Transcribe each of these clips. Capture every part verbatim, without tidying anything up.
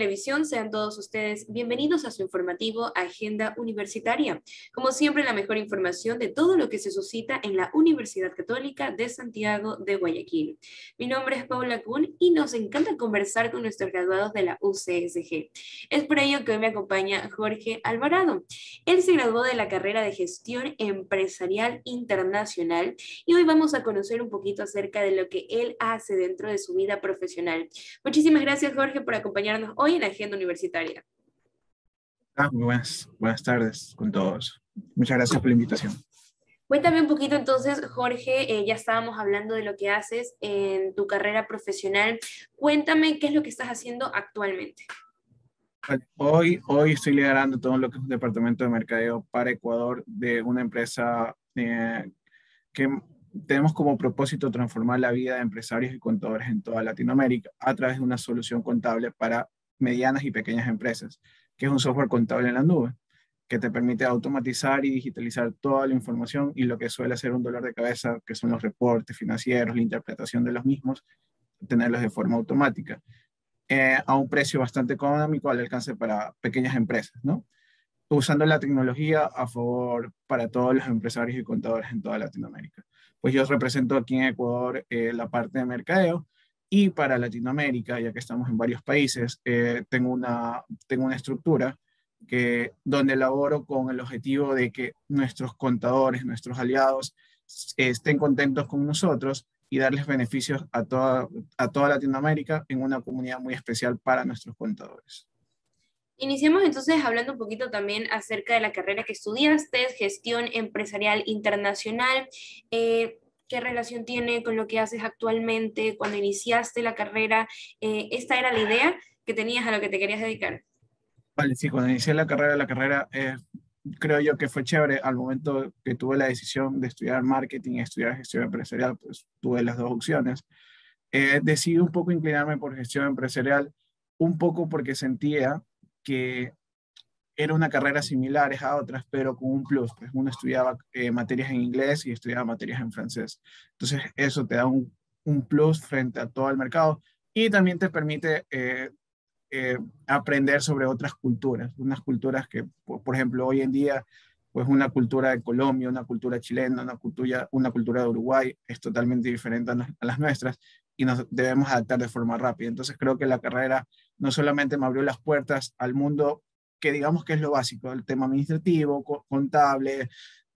Televisión, sean todos ustedes bienvenidos a su informativo Agenda Universitaria. Como siempre, la mejor información de todo lo que se suscita en la Universidad Católica de Santiago de Guayaquil. Mi nombre es Paula Kuhn y nos encanta conversar con nuestros graduados de la U C S G. Es por ello que hoy me acompaña Jorge Alvarado. Él se graduó de la carrera de Gestión Empresarial Internacional y hoy vamos a conocer un poquito acerca de lo que él hace dentro de su vida profesional. Muchísimas gracias, Jorge, por acompañarnos hoy en la Agenda Universitaria. Ah, muy buenas, buenas tardes con todos. Muchas gracias por la invitación. Cuéntame un poquito entonces, Jorge, eh, ya estábamos hablando de lo que haces en tu carrera profesional. Cuéntame qué es lo que estás haciendo actualmente. Vale, Hoy, hoy estoy liderando todo lo que es un departamento de mercadeo para Ecuador de una empresa eh, que tenemos como propósito transformar la vida de empresarios y contadores en toda Latinoamérica a través de una solución contable para medianas y pequeñas empresas, que es un software contable en la nube, que te permite automatizar y digitalizar toda la información y lo que suele ser un dolor de cabeza, que son los reportes financieros, la interpretación de los mismos, tenerlos de forma automática, eh, a un precio bastante económico al alcance para pequeñas empresas, ¿no? Usando la tecnología a favor para todos los empresarios y contadores en toda Latinoamérica. Pues yo represento aquí en Ecuador eh, la parte de mercadeo y para Latinoamérica, ya que estamos en varios países, eh, tengo una, tengo una estructura que, donde elaboro con el objetivo de que nuestros contadores, nuestros aliados, eh, estén contentos con nosotros y darles beneficios a toda, a toda Latinoamérica en una comunidad muy especial para nuestros contadores. Iniciamos entonces hablando un poquito también acerca de la carrera que estudiaste, Gestión Empresarial Internacional. Eh, ¿Qué relación tiene con lo que haces actualmente? Cuando iniciaste la carrera, eh, ¿esta era la idea que tenías a lo que te querías dedicar? Vale, sí, cuando inicié la carrera, la carrera eh, creo yo que fue chévere al momento que tuve la decisión de estudiar marketing y estudiar gestión empresarial, pues tuve las dos opciones. Eh, decidí un poco inclinarme por gestión empresarial, un poco porque sentía que era una carrera similar a otras, pero con un plus, pues uno estudiaba eh, materias en inglés y estudiaba materias en francés. Entonces eso te da un, un plus frente a todo el mercado y también te permite eh, eh, aprender sobre otras culturas, unas culturas que, por, por ejemplo, hoy en día, pues una cultura de Colombia, una cultura chilena, una cultura, una cultura de Uruguay es totalmente diferente a, no, a las nuestras y nos debemos adaptar de forma rápida. Entonces creo que la carrera no solamente me abrió las puertas al mundo que digamos que es lo básico, el tema administrativo, co contable,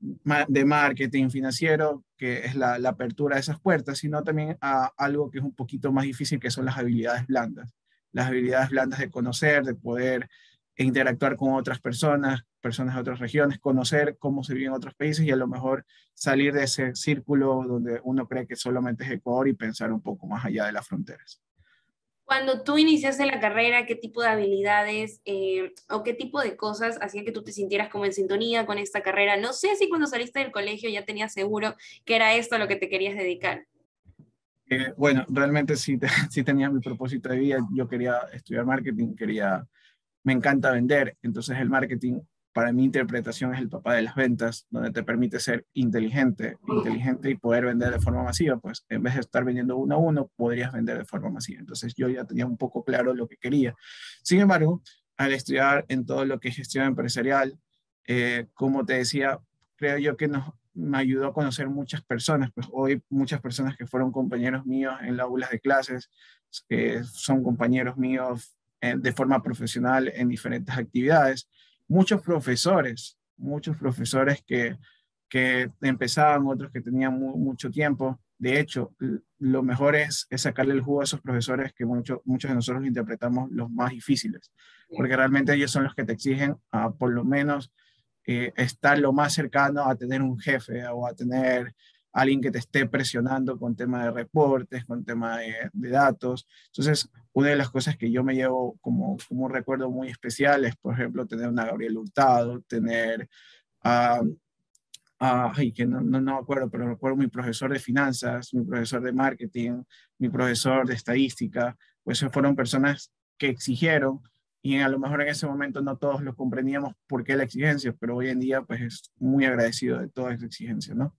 de marketing financiero, que es la, la apertura de esas puertas, sino también a algo que es un poquito más difícil, que son las habilidades blandas. Las habilidades blandas de conocer, de poder interactuar con otras personas, personas de otras regiones, conocer cómo se vive en otros países y a lo mejor salir de ese círculo donde uno cree que solamente es Ecuador y pensar un poco más allá de las fronteras. Cuando tú iniciaste la carrera, ¿qué tipo de habilidades eh, o qué tipo de cosas hacían que tú te sintieras como en sintonía con esta carrera? No sé si cuando saliste del colegio ya tenías seguro que era esto a lo que te querías dedicar. Eh, bueno, realmente sí, te, sí tenía mi propósito de vida. Yo quería estudiar marketing, quería, me encanta vender. Entonces el marketing, para mi interpretación, es el papá de las ventas, donde te permite ser inteligente, inteligente y poder vender de forma masiva. Pues en vez de estar vendiendo uno a uno, podrías vender de forma masiva. Entonces yo ya tenía un poco claro lo que quería. Sin embargo, al estudiar en todo lo que es gestión empresarial, eh, como te decía, creo yo que nos, me ayudó a conocer muchas personas, pues hoy muchas personas que fueron compañeros míos en las aulas de clases, que son compañeros míos eh, de forma profesional en diferentes actividades, muchos profesores, muchos profesores que, que empezaban, otros que tenían mu mucho tiempo. De hecho, lo mejor es, es sacarle el jugo a esos profesores que mucho, muchos de nosotros interpretamos los más difíciles, porque realmente ellos son los que te exigen a por lo menos eh, estar lo más cercano a tener un jefe o a tener alguien que te esté presionando con tema de reportes, con tema de, de datos. Entonces, una de las cosas que yo me llevo como, como un recuerdo muy especial es, por ejemplo, tener una Gabriel Hurtado, tener a... Uh, Uh, ay, que no, no, no me acuerdo, pero recuerdo mi profesor de finanzas, mi profesor de marketing, mi profesor de estadística, pues fueron personas que exigieron y a lo mejor en ese momento no todos lo comprendíamos por qué la exigencia, pero hoy en día pues es muy agradecido de toda esa exigencia, ¿no?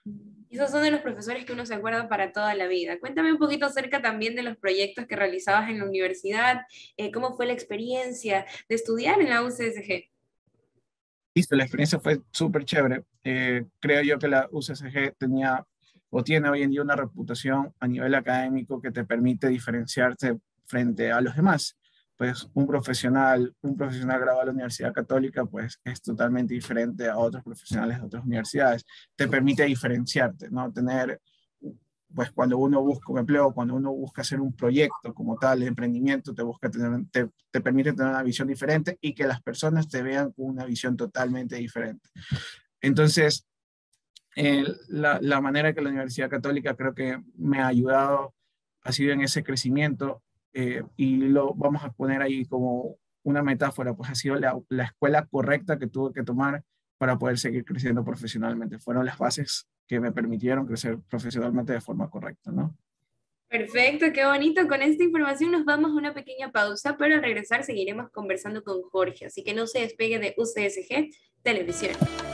Y esos son de los profesores que uno se acuerda para toda la vida. Cuéntame un poquito acerca también de los proyectos que realizabas en la universidad, eh, cómo fue la experiencia de estudiar en la U C S G. Listo, la experiencia fue súper chévere. Eh, creo yo que la U C S G tenía o tiene hoy en día una reputación a nivel académico que te permite diferenciarte frente a los demás. Pues un profesional, un profesional graduado de la Universidad Católica, pues es totalmente diferente a otros profesionales de otras universidades. Te permite diferenciarte, ¿no? Tener, pues cuando uno busca un empleo, cuando uno busca hacer un proyecto como tal de emprendimiento, te, busca tener, te, te permite tener una visión diferente y que las personas te vean con una visión totalmente diferente. Entonces, eh, la, la manera que la Universidad Católica creo que me ha ayudado ha sido en ese crecimiento eh, y lo vamos a poner ahí como una metáfora, pues ha sido la, la escuela correcta que tuve que tomar para poder seguir creciendo profesionalmente. Fueron las bases que me permitieron crecer profesionalmente de forma correcta, ¿no? Perfecto, qué bonito. Con esta información nos vamos a una pequeña pausa, pero al regresar seguiremos conversando con Jorge, así que no se despegue de U C S G Televisión.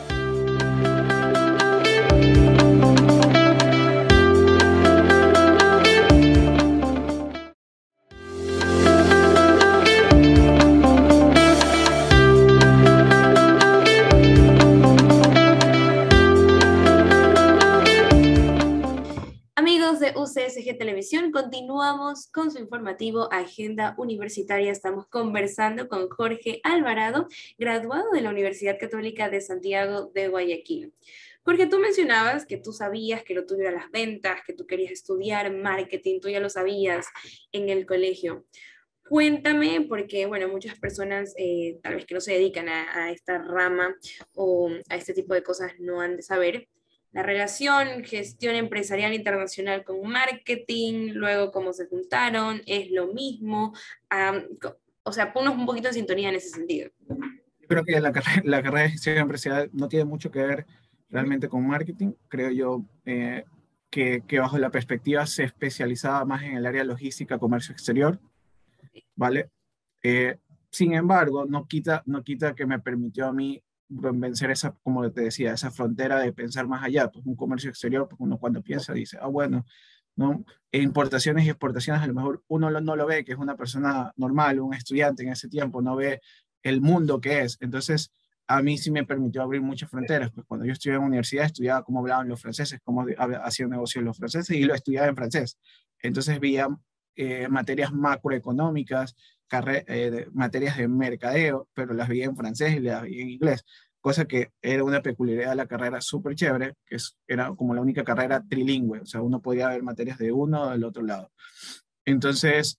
Amigos de U C S G Televisión, continuamos con su informativo Agenda Universitaria. Estamos conversando con Jorge Alvarado, graduado de la Universidad Católica de Santiago de Guayaquil. Jorge, tú mencionabas que tú sabías que lo tuyo era las ventas, que tú querías estudiar marketing, tú ya lo sabías en el colegio. Cuéntame, porque, bueno, muchas personas eh, tal vez que no se dedican a, a esta rama o a este tipo de cosas no han de saber la relación, gestión empresarial internacional con marketing, luego cómo se juntaron, es lo mismo. Um, o sea, ponnos un poquito de sintonía en ese sentido. Yo creo que la, carrera, la carrera de gestión empresarial no tiene mucho que ver realmente con marketing. Creo yo eh, que, que bajo la perspectiva se especializaba más en el área logística, comercio exterior, ¿vale? Eh, Sin embargo, no quita, no quita que me permitió a mí vencer esa, como te decía, esa frontera de pensar más allá. Pues un comercio exterior, pues uno cuando piensa dice, ah, bueno, ¿no? E importaciones y exportaciones, a lo mejor uno lo, no lo ve, que es una persona normal, un estudiante en ese tiempo, no ve el mundo que es. Entonces, a mí sí me permitió abrir muchas fronteras. Pues cuando yo estudiaba en la universidad, estudiaba cómo hablaban los franceses, cómo hacían negocios los franceses, y lo estudiaba en francés. Entonces veía eh, materias macroeconómicas, eh, de, materias de mercadeo, pero las veía en francés y las veía en inglés, cosa que era una peculiaridad de la carrera súper chévere, que es, era como la única carrera trilingüe, o sea, uno podía ver materias de uno o del otro lado. Entonces,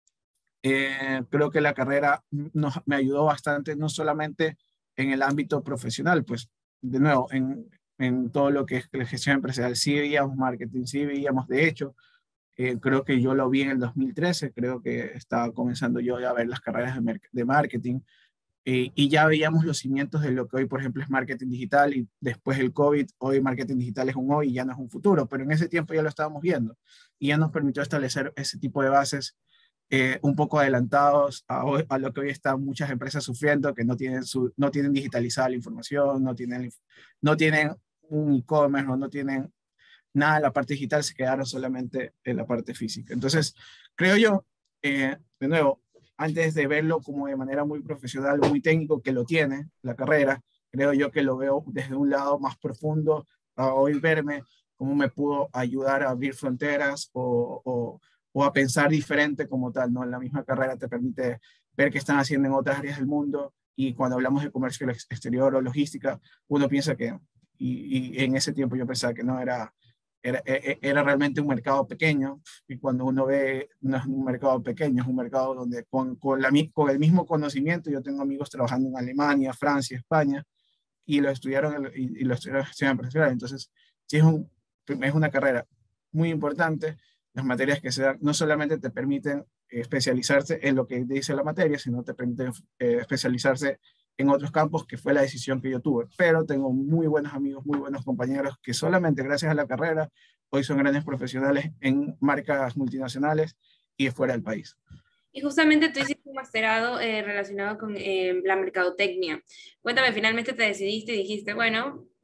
eh, creo que la carrera nos, me ayudó bastante, no solamente en el ámbito profesional, pues, de nuevo, en, en todo lo que es la gestión empresarial, sí veíamos marketing, sí veíamos, de hecho, eh, creo que yo lo vi en el dos mil trece, creo que estaba comenzando yo a ver las carreras de, de marketing eh, y ya veíamos los cimientos de lo que hoy, por ejemplo, es marketing digital y después del COVID, hoy marketing digital es un hoy y ya no es un futuro, pero en ese tiempo ya lo estábamos viendo y ya nos permitió establecer ese tipo de bases eh, un poco adelantados a, hoy, a, lo que hoy están muchas empresas sufriendo, que no tienen, su, no tienen digitalizada la información, no tienen, no tienen un e-commerce, no, no tienen nada en la parte digital, se quedaron solamente en la parte física. Entonces, creo yo, eh, de nuevo, antes de verlo como de manera muy profesional, muy técnico, que lo tiene la carrera, creo yo que lo veo desde un lado más profundo, a hoy verme cómo me pudo ayudar a abrir fronteras o, o, o a pensar diferente como tal, ¿no? En la misma carrera te permite ver qué están haciendo en otras áreas del mundo y cuando hablamos de comercio exterior o logística, uno piensa que, y, y en ese tiempo yo pensaba que no era era, era realmente un mercado pequeño, y cuando uno ve, no es un mercado pequeño, es un mercado donde con, con, la, con el mismo conocimiento, yo tengo amigos trabajando en Alemania, Francia, España, y lo estudiaron, y, y lo estudiaron gestión empresarial. Entonces, sí es, un, es una carrera muy importante. Las materias que se dan no solamente te permiten especializarse en lo que dice la materia, sino te permiten eh, especializarse en otros campos, que fue la decisión que yo tuve. Pero tengo muy buenos amigos, muy buenos compañeros que solamente gracias a la carrera hoy son grandes profesionales en marcas multinacionales y fuera del país. Y justamente tú hiciste un masterado eh, relacionado con eh, la mercadotecnia. Cuéntame, finalmente te decidiste y dijiste, bueno,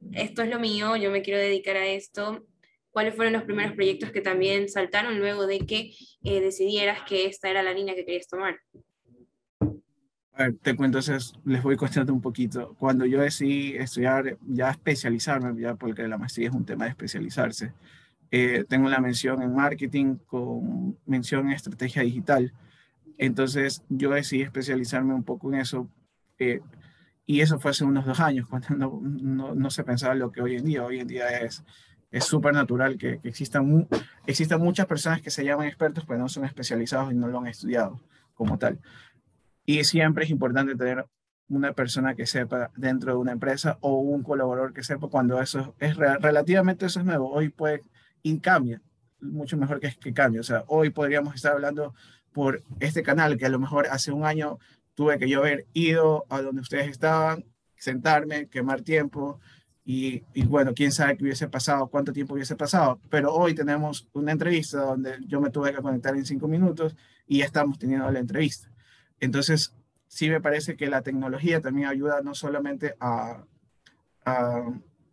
esto es lo mío, yo me quiero dedicar a esto? ¿Cuáles fueron los primeros proyectos que también saltaron luego de que eh, decidieras que esta era la línea que querías tomar? A ver, te cuento, entonces les voy contando un poquito. Cuando yo decidí estudiar, ya especializarme, ya porque la maestría es un tema de especializarse, eh, tengo la mención en marketing con mención en estrategia digital. Entonces yo decidí especializarme un poco en eso. eh, y eso fue hace unos dos años, cuando no, no, no se pensaba lo que hoy en día. Hoy en día es es súper natural que, que existan, mu- existan muchas personas que se llaman expertos, pero no son especializados y no lo han estudiado como tal. Y siempre es importante tener una persona que sepa dentro de una empresa o un colaborador que sepa cuando eso es re- relativamente eso es nuevo. Hoy puede y cambia, mucho mejor que, que cambie. O sea, hoy podríamos estar hablando por este canal que a lo mejor hace un año tuve que yo haber ido a donde ustedes estaban, sentarme, quemar tiempo y, y bueno, quién sabe qué hubiese pasado, cuánto tiempo hubiese pasado. Pero hoy tenemos una entrevista donde yo me tuve que conectar en cinco minutos y ya estamos teniendo la entrevista. Entonces, sí me parece que la tecnología también ayuda no solamente a, a,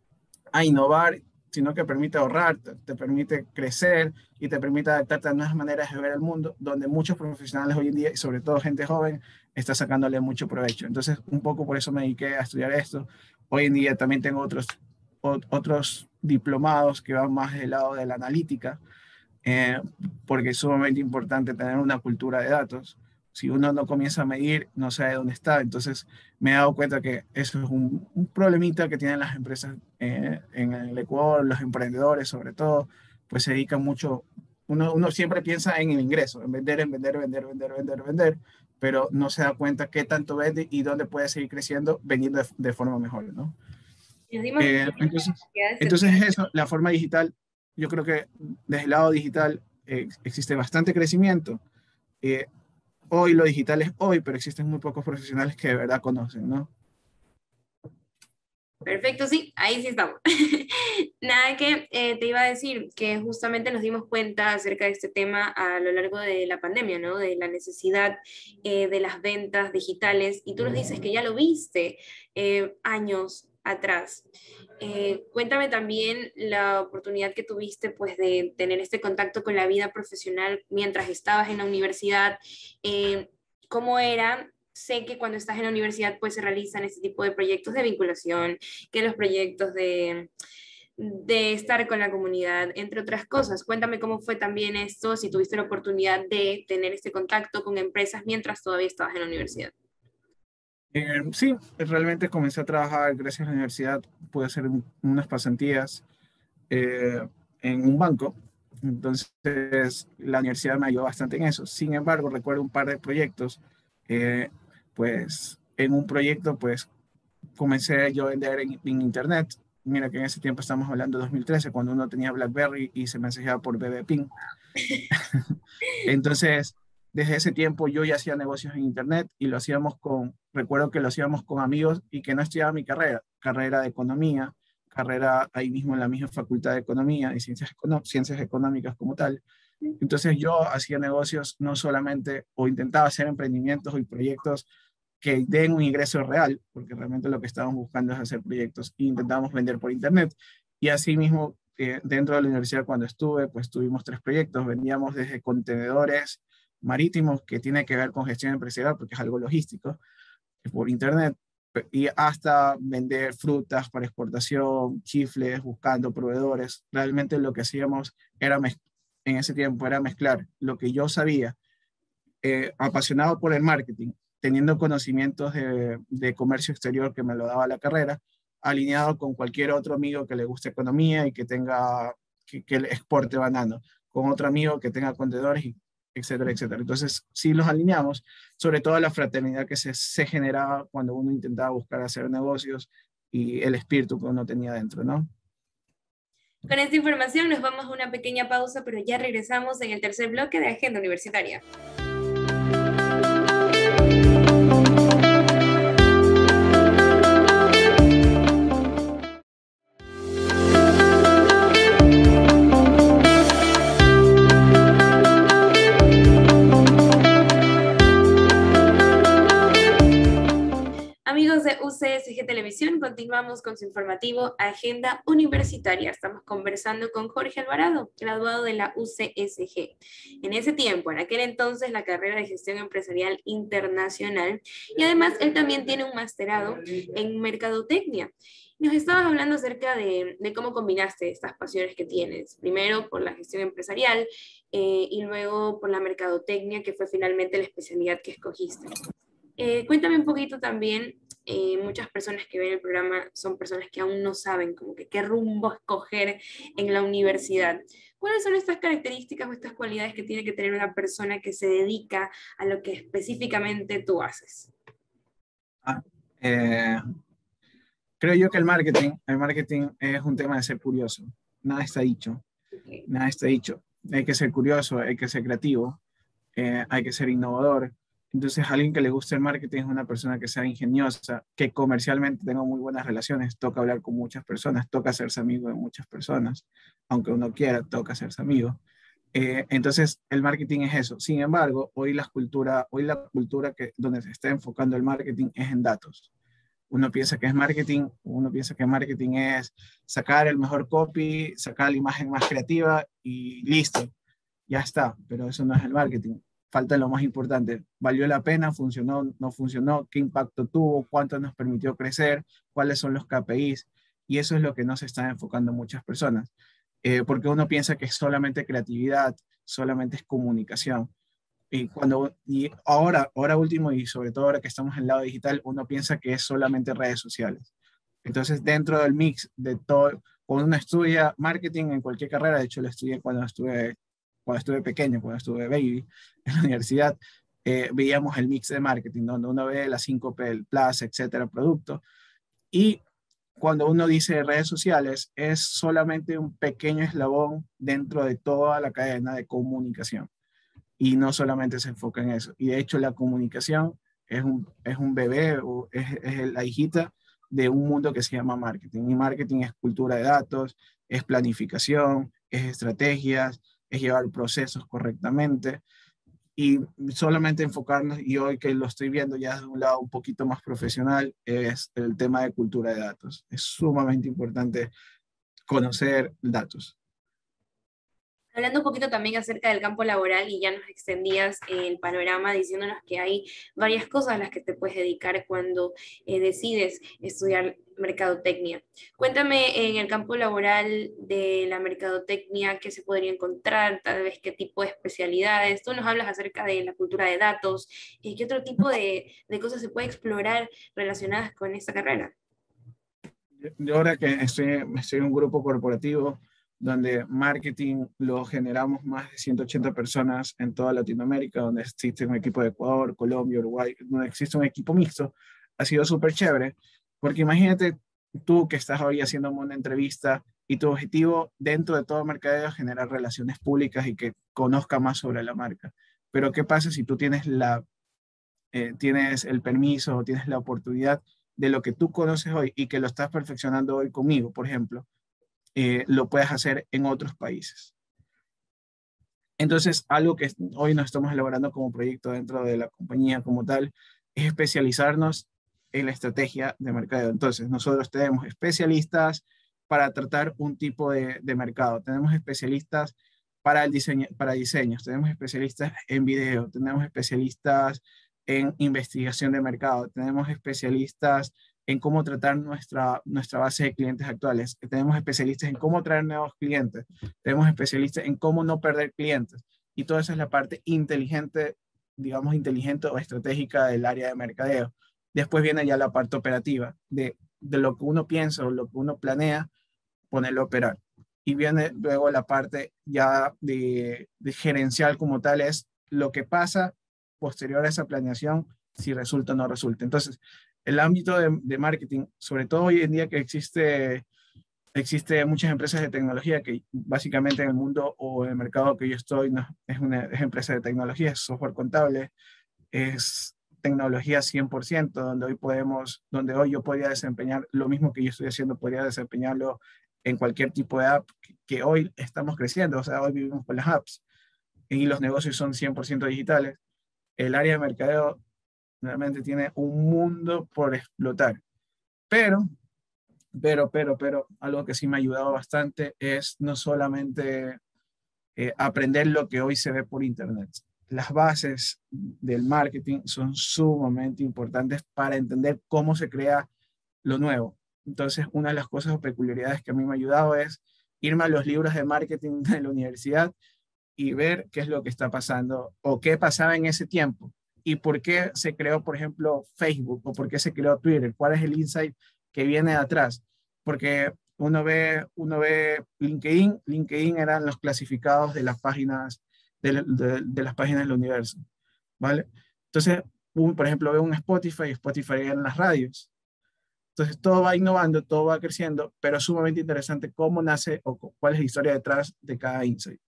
a innovar, sino que permite ahorrar, te, te permite crecer y te permite adaptarte a nuevas maneras de ver el mundo, donde muchos profesionales hoy en día, y sobre todo gente joven, está sacándole mucho provecho. Entonces, un poco por eso me dediqué a estudiar esto. Hoy en día también tengo otros, o- otros diplomados que van más del lado de la analítica, eh, porque es sumamente importante tener una cultura de datos. Si uno no comienza a medir, no sabe dónde está. Entonces, me he dado cuenta que eso es un, un problemita que tienen las empresas eh, en el Ecuador, los emprendedores sobre todo, pues se dedican mucho, uno, uno siempre piensa en el ingreso, en vender, en vender, vender, vender, vender, vender, pero no se da cuenta qué tanto vende y dónde puede seguir creciendo vendiendo de, de forma mejor, ¿no? Nos dimos Eh, entonces, entonces eso, la forma digital, yo creo que desde el lado digital eh, existe bastante crecimiento. Eh, Hoy lo digital es hoy, pero existen muy pocos profesionales que de verdad conocen, ¿no? Perfecto, sí, ahí sí estamos. Nada que eh, te iba a decir que justamente nos dimos cuenta acerca de este tema a lo largo de la pandemia, ¿no? De la necesidad eh, de las ventas digitales y tú nos dices que ya lo viste eh, años atrás. Eh, cuéntame también la oportunidad que tuviste pues de tener este contacto con la vida profesional mientras estabas en la universidad. Eh, ¿Cómo era? Sé que cuando estás en la universidad pues se realizan este tipo de proyectos de vinculación, que los proyectos de, de estar con la comunidad, entre otras cosas. Cuéntame cómo fue también esto, si tuviste la oportunidad de tener este contacto con empresas mientras todavía estabas en la universidad. Eh, sí, realmente comencé a trabajar gracias a la universidad, pude hacer un- unas pasantías eh, en un banco, entonces la universidad me ayudó bastante en eso. Sin embargo, recuerdo un par de proyectos, eh, pues en un proyecto pues comencé yo a vender en, en internet. Mira que en ese tiempo estamos hablando de dos mil trece, cuando uno tenía BlackBerry y se mensajeaba por B B Ping. Entonces, desde ese tiempo yo ya hacía negocios en internet y lo hacíamos con, recuerdo que lo hacíamos con amigos y que no estudiaba mi carrera, carrera de economía, carrera ahí mismo en la misma facultad de economía y ciencias, econo- ciencias económicas como tal. Entonces yo hacía negocios no solamente o intentaba hacer emprendimientos y proyectos que den un ingreso real, porque realmente lo que estábamos buscando es hacer proyectos e intentamos vender por internet. Y así mismo, eh, dentro de la universidad cuando estuve, pues tuvimos tres proyectos. Vendíamos desde contenedores marítimos, que tiene que ver con gestión empresarial, porque es algo logístico, por internet, y hasta vender frutas para exportación, chifles, buscando proveedores. Realmente lo que hacíamos era mez- en ese tiempo era mezclar lo que yo sabía, eh, apasionado por el marketing, teniendo conocimientos de, de comercio exterior que me lo daba la carrera, alineado con cualquier otro amigo que le guste economía y que tenga, que, que le exporte banano, con otro amigo que tenga contenedores, y etcétera, etcétera. Entonces, sí los alineamos, sobre todo la fraternidad que se, se generaba cuando uno intentaba buscar hacer negocios y el espíritu que uno tenía dentro, ¿no? Con esta información nos vamos a una pequeña pausa, pero ya regresamos en el tercer bloque de Agenda Universitaria. Amigos de U C S G Televisión continuamos con su informativo Agenda Universitaria. Estamos conversando con Jorge Alvarado, graduado de la U C S G. En ese tiempo, en aquel entonces, la carrera de Gestión Empresarial Internacional, y además él también tiene un masterado en Mercadotecnia. Nos estabas hablando acerca de, de cómo combinaste estas pasiones que tienes, primero por la gestión empresarial eh, y luego por la mercadotecnia, que fue finalmente la especialidad que escogiste. Eh, cuéntame un poquito también, eh, muchas personas que ven el programa son personas que aún no saben como que qué rumbo escoger en la universidad. ¿Cuáles son estas características o estas cualidades que tiene que tener una persona que se dedica a lo que específicamente tú haces? Ah, eh, creo yo que el marketing, el marketing es un tema de ser curioso. Nada está dicho, Okay. nada está dicho. Hay que ser curioso, hay que ser creativo, eh, hay que ser innovador. Entonces, alguien que le guste el marketing es una persona que sea ingeniosa, que comercialmente tenga muy buenas relaciones, toca hablar con muchas personas, toca hacerse amigo de muchas personas, aunque uno quiera, toca hacerse amigo. Eh, entonces, el marketing es eso. Sin embargo, hoy la cultura, hoy la cultura que, donde se está enfocando el marketing es en datos. Uno piensa que es marketing, uno piensa que marketing es sacar el mejor copy, sacar la imagen más creativa y listo, ya está, pero eso no es el marketing. Falta lo más importante, ¿valió la pena? ¿Funcionó? ¿No funcionó? ¿Qué impacto tuvo? ¿Cuánto nos permitió crecer? ¿Cuáles son los K P Is? Y eso es lo que no se están enfocando muchas personas, eh, porque uno piensa que es solamente creatividad, solamente es comunicación. Y, cuando, y ahora, ahora último, y sobre todo ahora que estamos en el lado digital, uno piensa que es solamente redes sociales. Entonces, dentro del mix de todo, cuando uno estudia marketing en cualquier carrera, de hecho lo estudié cuando estuve, cuando estuve pequeño, cuando estuve baby en la universidad, eh, veíamos el mix de marketing, donde uno ve las cinco P, el Plus, etcétera, producto. Y cuando uno dice redes sociales, es solamente un pequeño eslabón dentro de toda la cadena de comunicación. Y no solamente se enfoca en eso. Y de hecho la comunicación es un, es un bebé, o es, es la hijita de un mundo que se llama marketing. Y marketing es cultura de datos, es planificación, es estrategias, es llevar procesos correctamente. Y solamente enfocarnos, y hoy que lo estoy viendo ya de un lado un poquito más profesional, es el tema de cultura de datos. Es sumamente importante conocer datos. Hablando un poquito también acerca del campo laboral y ya nos extendías el panorama diciéndonos que hay varias cosas a las que te puedes dedicar cuando eh, decides estudiar mercadotecnia. Cuéntame en el campo laboral de la mercadotecnia qué se podría encontrar, tal vez qué tipo de especialidades. Tú nos hablas acerca de la cultura de datos y qué otro tipo de, de cosas se puede explorar relacionadas con esta carrera. Yo ahora que estoy, estoy en un grupo corporativo donde marketing lo generamos más de ciento ochenta personas en toda Latinoamérica, donde existe un equipo de Ecuador, Colombia, Uruguay, donde existe un equipo mixto, ha sido súper chévere, porque imagínate tú que estás hoy haciendo una entrevista y tu objetivo dentro de todo mercadeo es generar relaciones públicas y que conozca más sobre la marca. Pero ¿qué pasa si tú tienes, la, eh, tienes el permiso o tienes la oportunidad de lo que tú conoces hoy y que lo estás perfeccionando hoy conmigo, por ejemplo, eh, lo puedes hacer en otros países? Entonces, algo que hoy nos estamos elaborando como proyecto dentro de la compañía como tal, es especializarnos en la estrategia de mercadeo. Entonces, nosotros tenemos especialistas para tratar un tipo de, de mercado, tenemos especialistas para, el diseño, para diseños, tenemos especialistas en video, tenemos especialistas en investigación de mercado, tenemos especialistas en cómo tratar nuestra, nuestra base de clientes actuales, tenemos especialistas en cómo traer nuevos clientes, tenemos especialistas en cómo no perder clientes. Y toda esa es la parte inteligente, digamos, inteligente o estratégica del área de mercadeo. Después viene ya la parte operativa, de, de lo que uno piensa o lo que uno planea, ponerlo a operar. Y viene luego la parte ya de, de gerencial como tal, es lo que pasa posterior a esa planeación, si resulta o no resulta. Entonces, el ámbito de, de marketing, sobre todo hoy en día que existe, existe muchas empresas de tecnología que básicamente en el mundo o en el mercado que yo estoy no, es una es empresa de tecnología, es software contable, es tecnología cien por ciento, donde hoy podemos, donde hoy yo podría desempeñar lo mismo que yo estoy haciendo, podría desempeñarlo en cualquier tipo de app que, que hoy estamos creciendo. O sea, hoy vivimos con las apps y los negocios son cien por ciento digitales. El área de mercadeo realmente tiene un mundo por explotar. Pero, pero, pero, pero, algo que sí me ha ayudado bastante es no solamente eh, aprender lo que hoy se ve por Internet. Las bases del marketing son sumamente importantes para entender cómo se crea lo nuevo. Entonces, una de las cosas o peculiaridades que a mí me ha ayudado es irme a los libros de marketing de la universidad y ver qué es lo que está pasando o qué pasaba en ese tiempo y por qué se creó, por ejemplo, Facebook o por qué se creó Twitter, cuál es el insight que viene de atrás. Porque uno ve, uno ve LinkedIn, LinkedIn eran los clasificados de las páginas de, de, de las páginas del universo, ¿vale? Entonces, un, por ejemplo, veo un Spotify, Spotify eran las radios. Entonces, todo va innovando, todo va creciendo, pero es sumamente interesante cómo nace o cuál es la historia detrás de cada insight.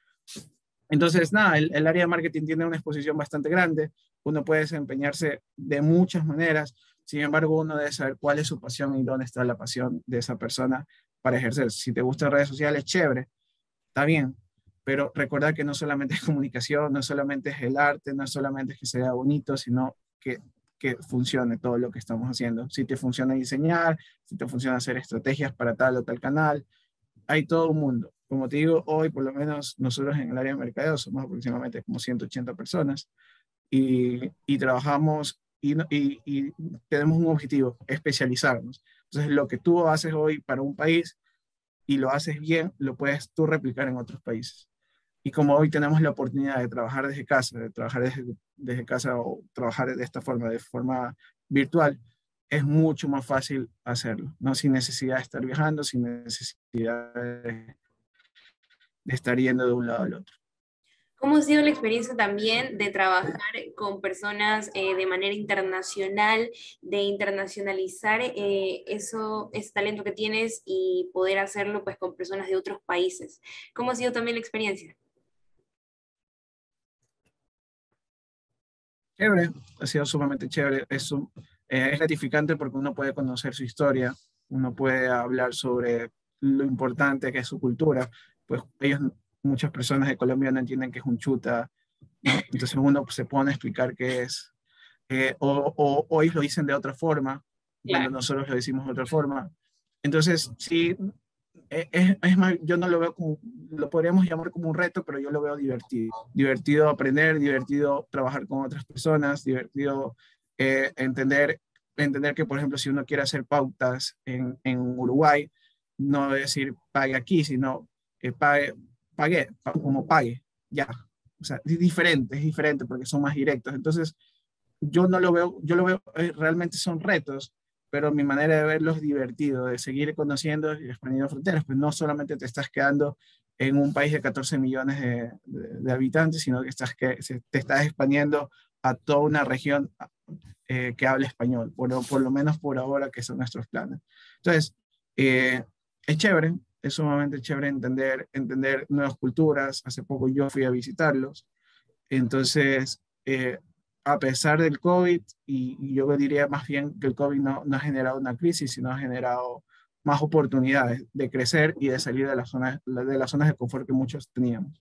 Entonces, nada, el, el área de marketing tiene una exposición bastante grande, uno puede desempeñarse de muchas maneras, sin embargo, uno debe saber cuál es su pasión y dónde está la pasión de esa persona para ejercer. Si te gustan redes sociales, chévere, está bien, pero recuerda que no solamente es comunicación, no solamente es el arte, no solamente es que sea bonito, sino que, que funcione todo lo que estamos haciendo. Si te funciona diseñar, si te funciona hacer estrategias para tal o tal canal, hay todo un mundo. Como te digo, hoy por lo menos nosotros en el área de mercadeo somos aproximadamente como ciento ochenta personas y, y trabajamos y, y, y tenemos un objetivo, especializarnos. Entonces, lo que tú haces hoy para un país y lo haces bien, lo puedes tú replicar en otros países. Y como hoy tenemos la oportunidad de trabajar desde casa, de trabajar desde, desde casa o trabajar de esta forma, de forma virtual, es mucho más fácil hacerlo, ¿no? Sin necesidad de estar viajando, sin necesidad de, de estar yendo de un lado al otro. ¿Cómo ha sido la experiencia también de trabajar con personas eh, de manera internacional, de internacionalizar eh, eso, ese talento que tienes y poder hacerlo pues con personas de otros países? ¿Cómo ha sido también la experiencia? Chévere, ha sido sumamente chévere. Es, un- eh, es gratificante porque uno puede conocer su historia, uno puede hablar sobre lo importante que es su cultura. Pues ellos, muchas personas de Colombia no entienden que es un chuta, ¿no? Entonces uno se pone a explicar qué es. Eh, o, o, o ellos lo dicen de otra forma, cuando Claro. nosotros lo decimos de otra forma. Entonces, sí, eh, es, es más, yo no lo veo como, lo podríamos llamar como un reto, pero yo lo veo divertido. Divertido aprender, divertido trabajar con otras personas, divertido eh, entender, entender que, por ejemplo, si uno quiere hacer pautas en, en Uruguay, no decir pague aquí, sino que pague, pague, pa- como pague, ya. O sea, es diferente, es diferente porque son más directos. Entonces, yo no lo veo, yo lo veo, eh, realmente son retos, pero mi manera de verlo es divertido, de seguir conociendo y expandiendo fronteras, pues no solamente te estás quedando en un país de catorce millones de, de- de habitantes, sino que, estás que se- te estás expandiendo a toda una región eh, que habla español, por, lo- por lo menos por ahora que son nuestros planes. Entonces, eh, es chévere, es sumamente chévere entender, entender nuevas culturas. Hace poco yo fui a visitarlos, entonces, eh, a pesar del COVID, y, y yo diría más bien que el COVID no, no ha generado una crisis, sino ha generado más oportunidades de crecer y de salir de las zonas, de las zonas de confort que muchos teníamos.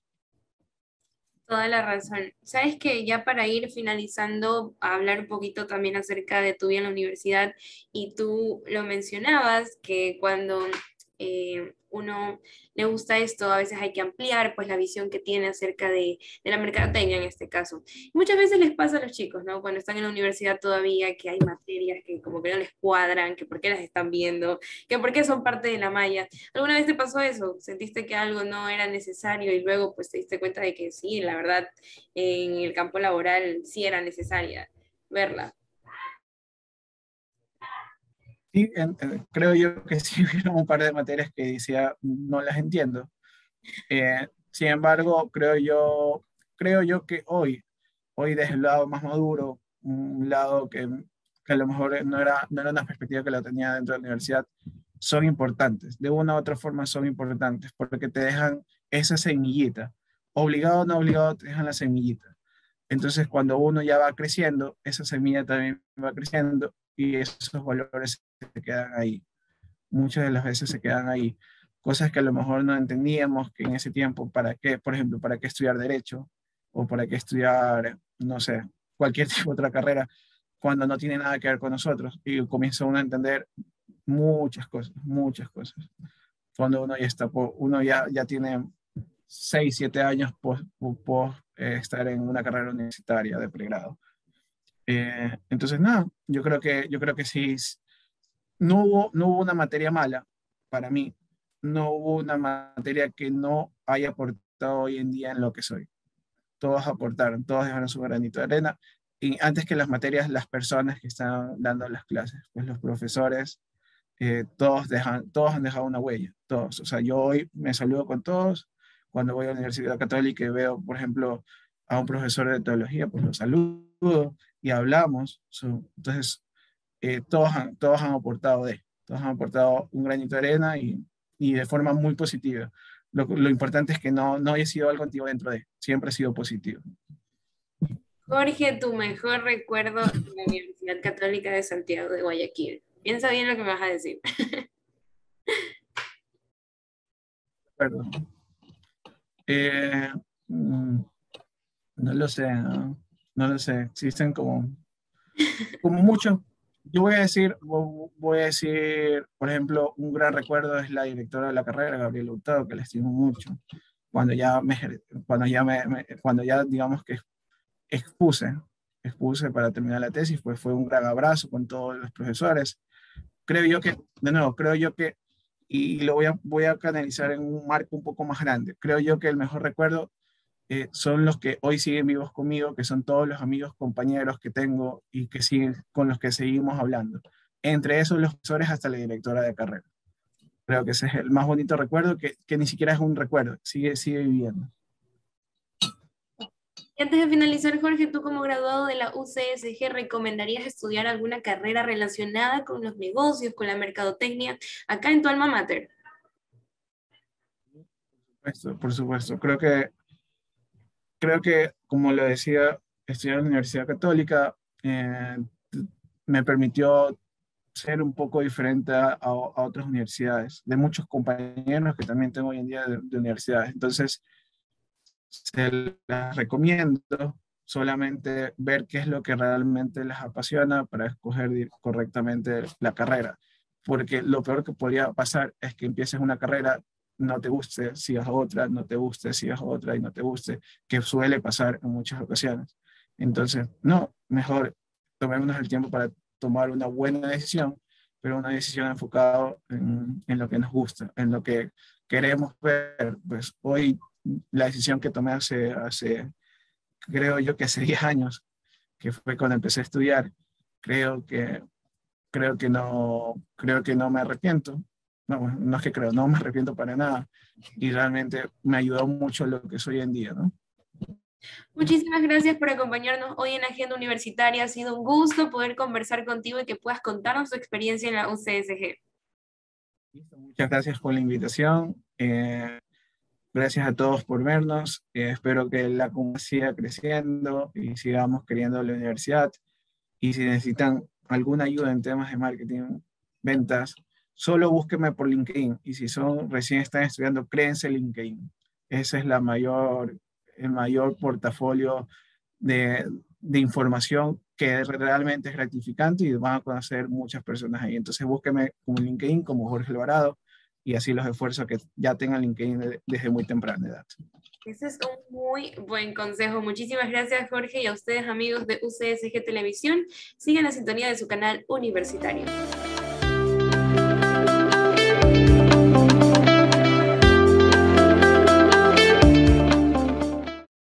Toda la razón. Sabes que ya para ir finalizando, a hablar un poquito también acerca de tu vida en la universidad, y tú lo mencionabas, que cuando eh, uno le gusta esto, a veces hay que ampliar pues la visión que tiene acerca de, de la mercadotecnia en este caso. Muchas veces les pasa a los chicos, ¿no? Cuando están en la universidad todavía, que hay materias que como que no les cuadran, que por qué las están viendo, que por qué son parte de la malla. ¿Alguna vez te pasó eso? ¿Sentiste que algo no era necesario y luego pues te diste cuenta de que sí, la verdad, en el campo laboral sí era necesaria verla? Sí, en- en- creo yo que sí hubieron un par de materias que decía no las entiendo. Eh, sin embargo, creo yo, creo yo que hoy, hoy desde el lado más maduro, un lado que, que a lo mejor no era, no era una perspectiva que la tenía dentro de la universidad, son importantes. De una u otra forma son importantes porque te dejan esa semillita. Obligado o no obligado, te dejan la semillita. Entonces, cuando uno ya va creciendo, esa semilla también va creciendo y esos valores se quedan ahí. Muchas de las veces se quedan ahí. Cosas que a lo mejor no entendíamos que en ese tiempo, ¿para qué? Por ejemplo, ¿para qué estudiar derecho? O ¿para qué estudiar, no sé, cualquier tipo de otra carrera cuando no tiene nada que ver con nosotros? Y comienza uno a entender muchas cosas, muchas cosas. Cuando uno ya está, po- uno ya, ya tiene seis siete años por estar en una carrera universitaria de pregrado. Eh, entonces, nada, yo creo que, yo creo que sí, s- no hubo, no hubo una materia mala para mí, no hubo una materia que no haya aportado hoy en día en lo que soy. Todos aportaron, todos dejaron su granito de arena. Y antes que las materias, las personas que están dando las clases, pues los profesores, eh, todos, dejan, todos han dejado una huella, todos. O sea, yo hoy me saludo con todos. Cuando voy a la Universidad Católica y veo, por ejemplo, a un profesor de teología, pues lo saludo y hablamos. So, entonces, eh, todos, han, todos han aportado de, todos han aportado un granito de arena y, y de forma muy positiva. Lo, lo importante es que no, no haya sido algo antiguo dentro de, siempre ha sido positivo. Jorge, tu mejor recuerdo en la Universidad Católica de Santiago de Guayaquil. Piensa bien lo que me vas a decir. Perdón. Eh, mm, no lo sé, ¿no? No lo sé. Existen como, como muchos. Yo voy a decir, vo- voy a decir, por ejemplo, un gran recuerdo es la directora de la carrera, Gabriela Hurtado, que la estimo mucho. Cuando ya me, ejer- cuando ya me, me- cuando ya digamos que expuse, expuse para terminar la tesis, pues fue un gran abrazo con todos los profesores. Creo yo que, de nuevo, creo yo que, y lo voy a, voy a canalizar en un marco un poco más grande. Creo yo que el mejor recuerdo eh, son los que hoy siguen vivos conmigo, que son todos los amigos, compañeros que tengo y que siguen, con los que seguimos hablando. Entre esos, los profesores hasta la directora de carrera. Creo que ese es el más bonito recuerdo, que, que ni siquiera es un recuerdo, sigue, sigue viviendo. Y antes de finalizar, Jorge, tú como graduado de la U C S G, ¿recomendarías estudiar alguna carrera relacionada con los negocios, con la mercadotecnia, acá en tu alma mater? Esto, por supuesto, creo que, creo que, como lo decía, estudiar en la Universidad Católica eh, me permitió ser un poco diferente a, a, otras universidades, de muchos compañeros que también tengo hoy en día de, de universidades. Entonces, se las recomiendo, solamente ver qué es lo que realmente les apasiona para escoger correctamente la carrera. Porque lo peor que podría pasar es que empieces una carrera, no te guste, sigas otra, no te guste, sigas otra y no te guste, que suele pasar en muchas ocasiones. Entonces, no, mejor tomémonos el tiempo para tomar una buena decisión, pero una decisión enfocada en, en lo que nos gusta, en lo que queremos ver. Pues hoy la decisión que tomé hace, hace, creo yo que hace diez años, que fue cuando empecé a estudiar, creo que, creo que no, creo que no me arrepiento. No, bueno, no es que creo, no me arrepiento para nada. Y realmente me ayudó mucho lo que soy hoy en día, ¿no? Muchísimas gracias por acompañarnos hoy en Agenda Universitaria. Ha sido un gusto poder conversar contigo y que puedas contarnos tu experiencia en la U C S G. Muchas gracias por la invitación. Eh, gracias a todos por vernos. Eh, espero que la comunidad siga creciendo y sigamos queriendo la universidad. Y si necesitan alguna ayuda en temas de marketing, ventas, solo búsquenme por LinkedIn. Y si son recién están estudiando, créense LinkedIn. Ese es la mayor, el mayor portafolio de, de información que realmente es gratificante y van a conocer muchas personas ahí. Entonces búsquenme como LinkedIn, como Jorge Alvarado, y así los esfuerzo que ya tengan LinkedIn de, desde muy temprana edad. Ese es un muy buen consejo. Muchísimas gracias, Jorge, y a ustedes, amigos de U C S G Televisión. Sigan la sintonía de su canal universitario.